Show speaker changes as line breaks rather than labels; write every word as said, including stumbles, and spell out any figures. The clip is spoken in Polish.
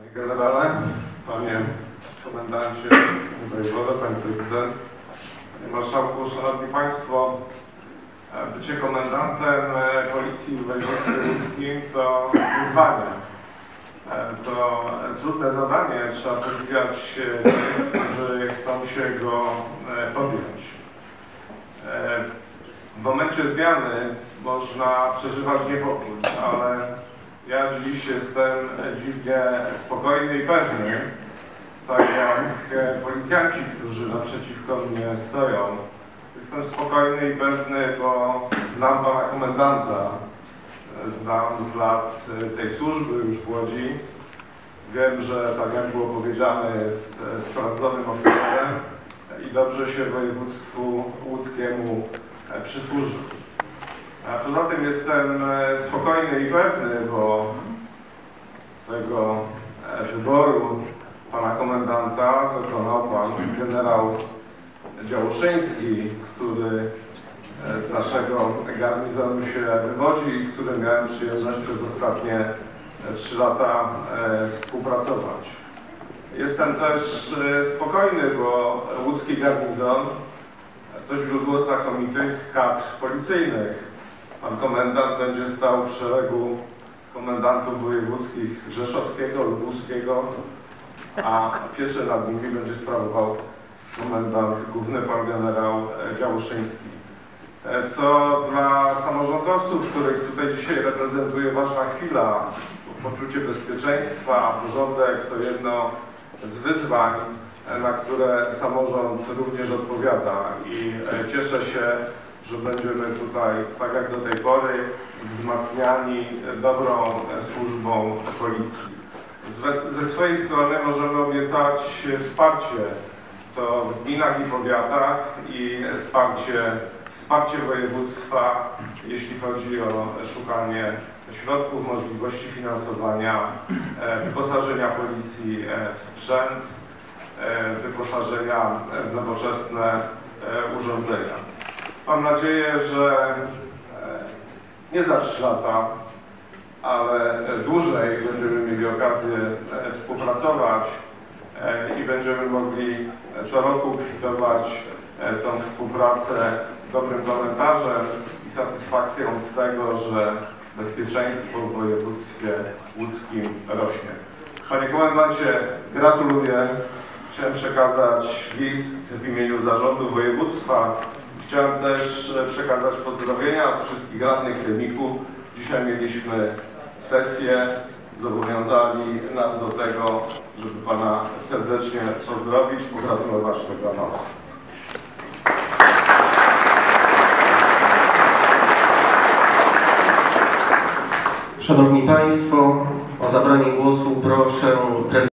Generale, Panie Komendancie Wojewodo, Panie Prezydent, Panie Marszałku, Szanowni Państwo, bycie komendantem Policji w województwie łódzkim to wyzwanie. To trudne zadanie, trzeba podwijać tych, którzy chcą się go podjąć. W momencie zmiany można przeżywać niepokój, ale ja dziś jestem dziwnie spokojny i pewny, tak jak policjanci, którzy naprzeciwko mnie stoją. Jestem spokojny i pewny, bo znam Pana Komendanta, znam z lat tej służby już w Łodzi. Wiem, że tak jak było powiedziane, jest sprawdzonym oficerem i dobrze się województwu łódzkiemu przysłużył. A poza tym jestem spokojny i pewny, bo tego wyboru Pana Komendanta dokonał Pan generał Działoszyński, który z naszego garnizonu się wywodzi i z którym miałem przyjemność przez ostatnie trzy lata współpracować. Jestem też spokojny, bo łódzki garnizon to źródło znakomitych kadr policyjnych. Pan komendant będzie stał w szeregu komendantów wojewódzkich rzeszowskiego, lubuskiego, a pieczę nad nimi będzie sprawował komendant główny, pan generał Działoszyński. To dla samorządowców, których tutaj dzisiaj reprezentuje ważna chwila, poczucie bezpieczeństwa, porządek to jedno z wyzwań, na które samorząd również odpowiada i cieszę się, że będziemy tutaj, tak jak do tej pory, wzmacniani dobrą służbą policji. Ze swojej strony możemy obiecać wsparcie to w gminach i powiatach i wsparcie, wsparcie województwa, jeśli chodzi o szukanie środków, możliwości finansowania, wyposażenia policji w sprzęt, wyposażenia w nowoczesne urządzenia. Mam nadzieję, że nie za trzy lata, ale dłużej będziemy mieli okazję współpracować i będziemy mogli co roku kwitować tą współpracę dobrym komentarzem i satysfakcją z tego, że bezpieczeństwo w województwie łódzkim rośnie. Panie Komendancie, gratuluję. Chciałem przekazać list w imieniu zarządu województwa. Chciałem też przekazać pozdrowienia od wszystkich radnych sejmiku. Dzisiaj mieliśmy sesję, zobowiązali nas do tego, żeby Pana serdecznie pozdrowić, pogratulować tego nowa.
Szanowni Państwo, o zabranie głosu proszę prezydenta.